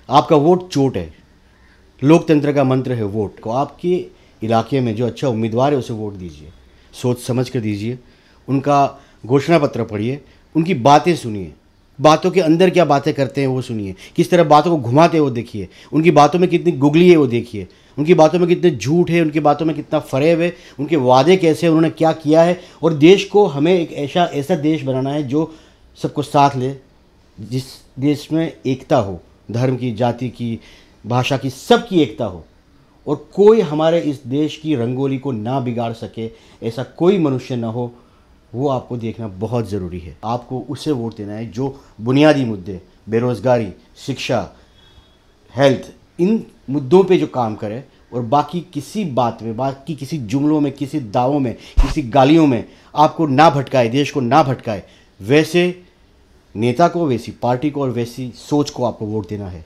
आपका वोट चोट है। लोकतंत्र का मंत्र है वोट। को आपके इलाके में जो अच्छा उम्मीदवार है उसे वोट दीजिए, सोच समझ कर दीजिए। उनका घोषणा पत्र पढ़िए, उनकी बातें सुनिए, बातों के अंदर क्या बातें करते हैं वो सुनिए, किस तरह बातों को घुमाते हैं वो देखिए, उनकी बातों में कितनी गुगली है वो देखिए, उनकी बातों में कितने झूठ है, उनकी बातों में कितना फरेब है, उनके वादे कैसे हैं, उन्होंने क्या किया है। और देश को हमें एक ऐसा देश बनाना है जो सबको साथ ले, जिस देश में एकता हो, धर्म की, जाति की, भाषा की, सबकी एकता हो, और कोई हमारे इस देश की रंगोली को ना बिगाड़ सके, ऐसा कोई मनुष्य ना हो। वो आपको देखना बहुत ज़रूरी है। आपको उसे वोट देना है जो बुनियादी मुद्दे, बेरोज़गारी, शिक्षा, हेल्थ, इन मुद्दों पे जो काम करे, और बाकी किसी बात में, बाकी किसी जुमलों में, किसी दावों में, किसी गालियों में आपको ना भटकाए, देश को ना भटकाए। वैसे नेता को, वैसी पार्टी को और वैसी सोच को आपको वोट देना है।